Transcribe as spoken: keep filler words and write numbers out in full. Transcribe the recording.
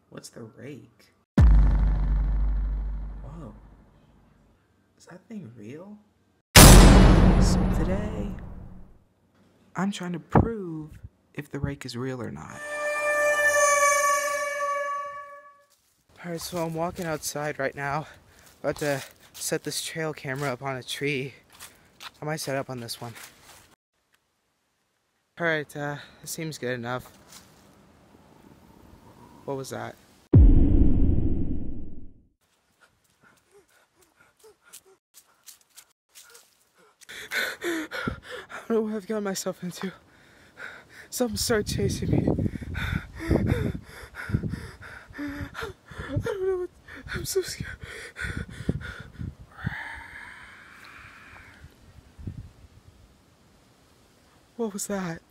What's the rake? Whoa. Is that thing real? So today, I'm trying to prove if the rake is real or not. Alright, so I'm walking outside right now, about to set this trail camera up on a tree. I might set up on this one. Alright, uh, it seems good enough. What was that? I don't know what I've gotten myself into. Something started chasing me. I don't know what. I'm so scared. What was that?